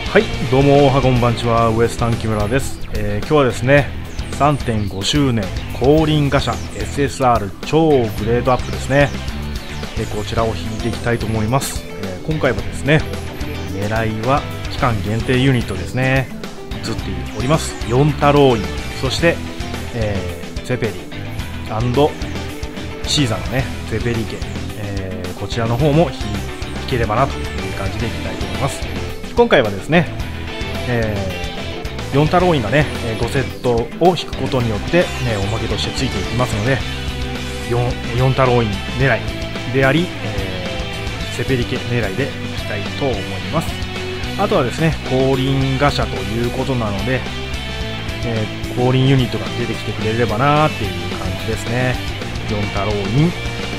はい、どうもおはこんばんちは、ウエスタン木村です。今日はですね 3.5 周年後輪ガシャ SSR 超グレードアップですね。こちらを引いていきたいと思います。今回はですね、狙いは期間限定ユニットですね。映っております4太郎院、そして、ゼペリシーザーのねゼペリ家、こちらの方も引ければなという感じでいきたいと思います。今回はですね、4太郎院がね5セットを引くことによって、おまけとしてついていきますので、4太郎院狙いであり、セペリケ狙いでいきたいと思います。あとはですね、後輪ガシャということなので、後輪ユニットが出てきてくれればなーっていう感じですね。4太郎院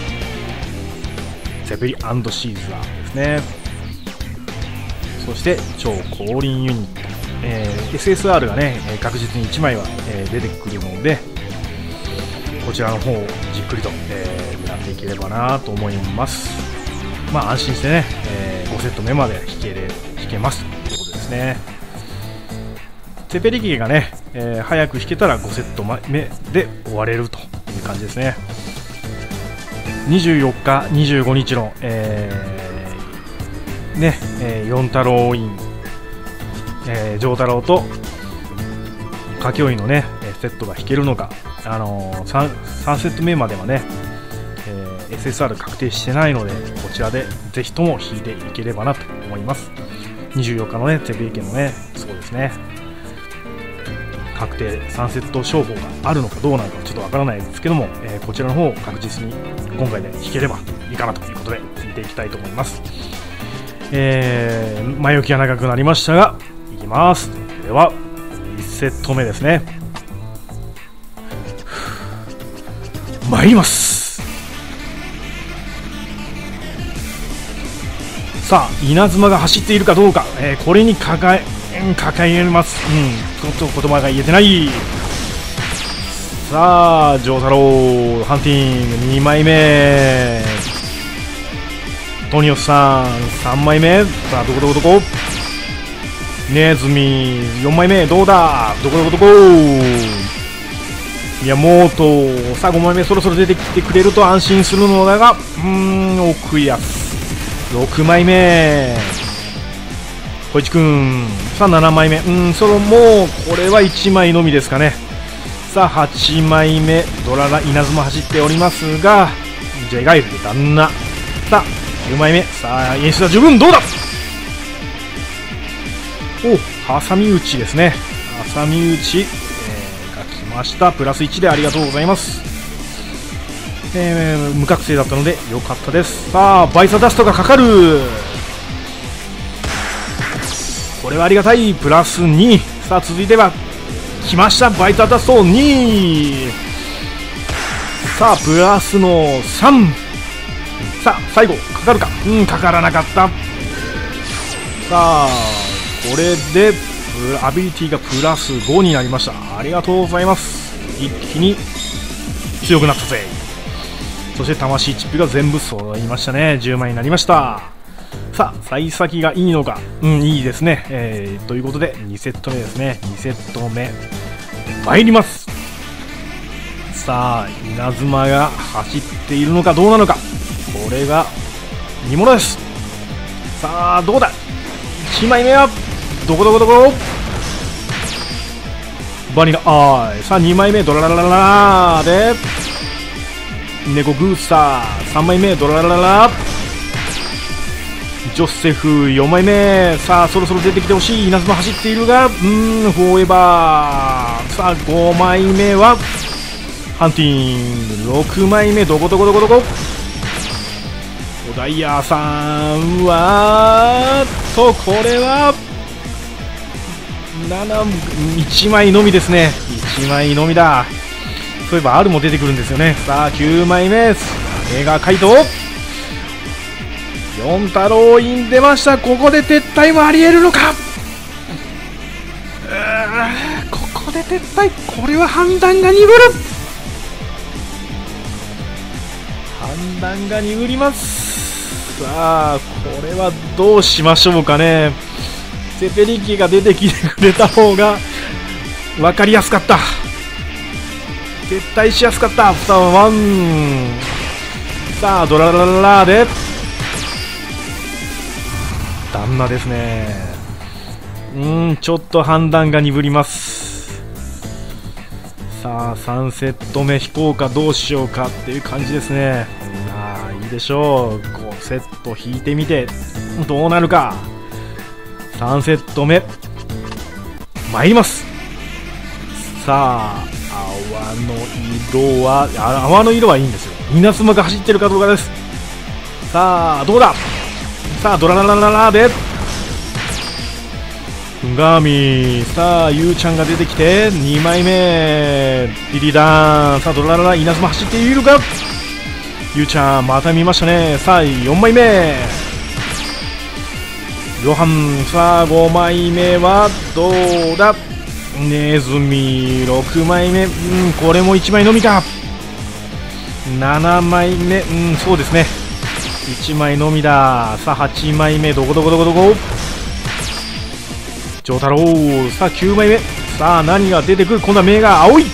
セペリ&シーザーですね。そして超後輪ユニット、SSR がね確実に1枚は、出てくるので、こちらの方をじっくりと、狙っていければなと思います。まあ安心してね、5セット目まで引けますということですね。セペリ家がね、早く引けたら5セット目で終われるという感じですね。24日25日の、4太郎院、丈太郎と佳境院のねセットが引けるのか、3セット目まではね、SSR 確定してないので、こちらでぜひとも引いていければなと思います。24日のねセペリ家のね、そうですね、確定3セット勝負があるのかどうなのかちょっとわからないですけども、こちらの方を確実に今回で引ければいいかなということで引いていきたいと思います。前置きが長くなりましたがいきます。では1セット目ですね。参ります。さあ、稲妻が走っているかどうか、これに抱えます。ちょっと言葉が言えてない。さあ、丈太郎ハンティング2枚目、トニオスさん3枚目、さあどこネズミ4枚目、どうだ、どこ宮本さあ5枚目、そろそろ出てきてくれると安心するのだが、奥安6枚目、小市くんさあ7枚目、そのもうこれは1枚のみですかね。さあ8枚目、ドララ稲妻走っておりますが、ジェガイルで旦那、さあ9枚目、さあ演出は十分、どうだ、挟み撃ちですね。挟み撃ち、が来ました。プラス1でありがとうございます。無覚醒だったので良かったです。さあバイザダストがかかる、これはありがたい。プラス2。さあ続いては来ました、バイザダスト2。さあプラスの3。さあ最後かかるか、かからなかった。さあこれでアビリティがプラス5になりました。ありがとうございます。一気に強くなったぜ。そして魂チップが全部揃いましたね。10枚になりました。さあ幸先がいいのか、いいですね、ということで2セット目ですね。2セット目参ります。さあ稲妻が走っているのかどうなのか、これが見ものです。さあどうだ、1枚目はどこバニラアイ。さあ2枚目、ドララララで猫グーサー3枚目、ドララララジョセフ4枚目。さあそろそろ出てきてほしい。稲妻走っているが、フォーエバー。さあ5枚目はハンティング、6枚目、どこオダイヤーさんはこれは1枚のみですね。1枚のみだ。そういえば R も出てくるんですよね。さあ9枚目、映画カイト4太郎院出ました。ここで撤退もありえるのか。ここで撤退、これは判断が鈍る。判断が鈍ります。さあこれはどうしましょうかね。 セペリキが出てきてくれた方が分かりやすかった。撤退しやすかった。さあワン、さあドララララで旦那ですね。ちょっと判断が鈍ります。さあ3セット目引こうかどうしようかっていう感じですね。いいでしょう。5セット引いてみてどうなるか。3セット目参ります。さあ泡の色はいいんですよ。稲妻が走ってるかどうかです。さあどうだ。さあドラララララでガーミー、さあゆうちゃんが出てきて2枚目リリダーン。さあドラララ稲妻走っているか。ゆうちゃんまた見ましたね。さあ4枚目ヨハン。さあ5枚目はどうだ。ネズミ6枚目、これも1枚のみか。7枚目、そうですね、1枚のみだ。さあ8枚目どこ長太郎。さあ9枚目、さあ何が出てくる。今度は目が青い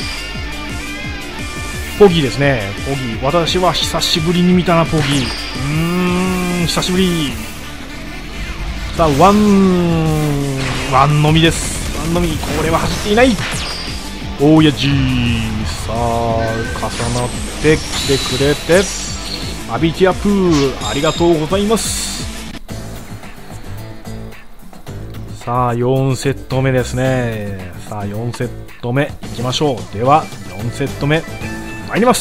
ポギーですね。ポギー、私は久しぶりに見たな。ポギー、久しぶり。さあワンのみです。ワンのみ、これは走っていない。おーやじー。さあ重なってきてくれてアビティアップありがとうございます。さあ4セット目ですね。さあ4セット目いきましょう。では4セット目参ります。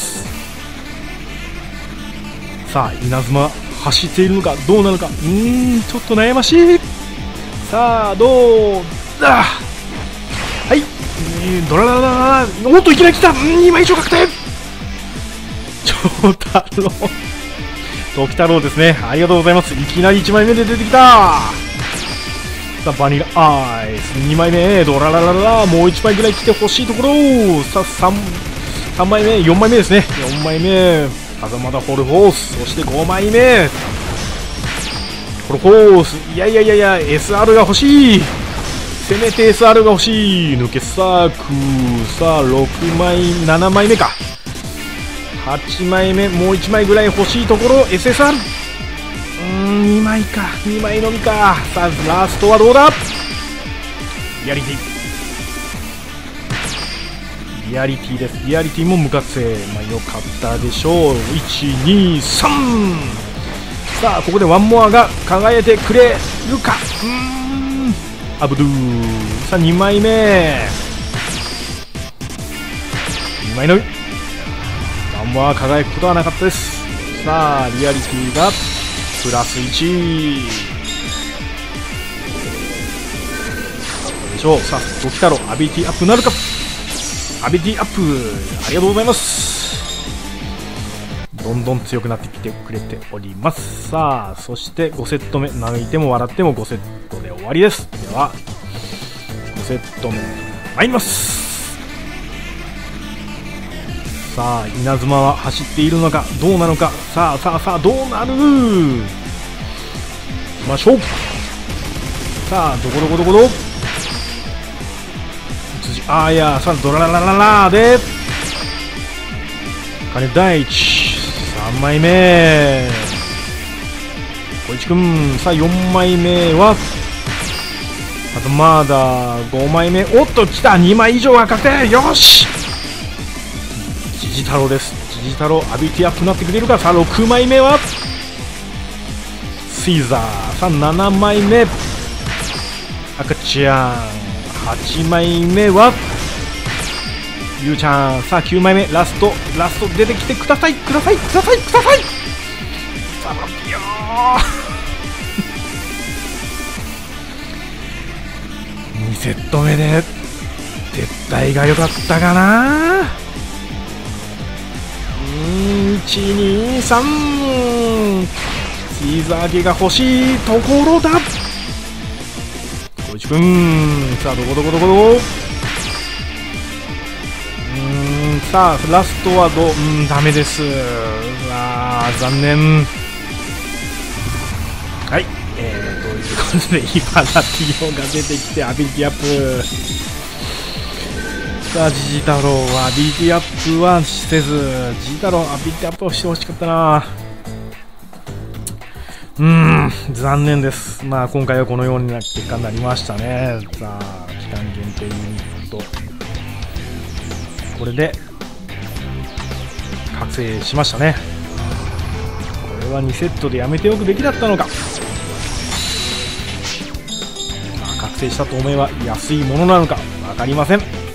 さあ稲妻走っているのかどうなのか。ちょっと悩ましい。さあどうだ。はい、ドララララ、おっといきなり来た。2枚以上確定。長太郎時太郎ですね。ありがとうございます。いきなり1枚目で出てきた。さあバニラアイス2枚目ドララララ、もう1枚ぐらい来てほしいところ。さあ3枚目4枚目ですね。4枚目風間田ホルホース。そして5枚目ホルホース。いや SR が欲しい。せめて SR が欲しい。抜けサーク。さあ6枚7枚目か8枚目、もう1枚ぐらい欲しいところ。 SSR 2枚か、2枚のみか。さあラストはどうだ。リアリティです。リアリティも無活性、良かったでしょう。123。さあここでワンモアが輝いてくれるか。アブドゥ。さあ2枚目2枚のみ。ワンモア輝くことはなかったです。さあリアリティがプラス1でしょう。さあ時太郎アビリティアップなるか。アビリティアップありがとうございます。どんどん強くなってきてくれております。さあそして5セット目、泣いても笑っても5セットで終わりです。では5セット目参ります。さあ稲妻は走っているのかどうなのか。さあどうなる。いきましょう。さあどこいや、さあドラララララで金大地3枚目小市くん。さあ4枚目はあとまだ5枚目。おっと来た。2枚以上が確定。よしジジ太郎です。ジジ太郎アビリティアップになってくれるか。さあ6枚目はシーザー。さあ7枚目赤ちゃん。8枚目はゆうちゃん。さあ9枚目ラスト出てきてください。さあいや2セット目で撤退が良かったかな。123チーズ揚げが欲しいところだ。小市くん。さあどこさあラストはダメです。残念。はいことでイバナティオが出てきてアビリティアップ。さあジジ太郎はアビリティアップはせず、ジジ太郎アビリティアップをしてほしかったな。残念です。まあ今回はこのような結果になりましたね。さあ期間限定ユニット、これで覚醒しましたね。これは2セットでやめておくべきだったのか。まあ覚醒したと思えば安いものなのか分かりません。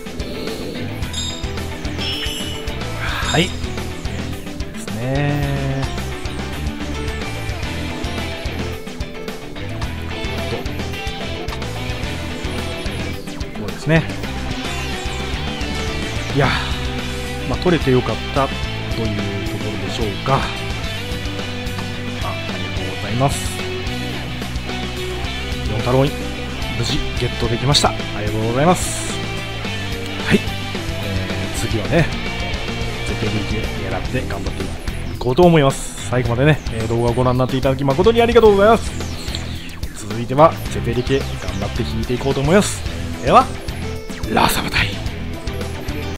はいですね。こうですね。いや、まあ、取れてよかったというところでしょうか。ありがとうございます。4太郎に無事ゲットできました。ありがとうございます。はい、次はね、絶対力狙って頑張っていこうと思います。最後までね、動画をご覧になっていただき誠にありがとうございます。続いては絶対力頑張って引いていこうと思います。ではラサバタ。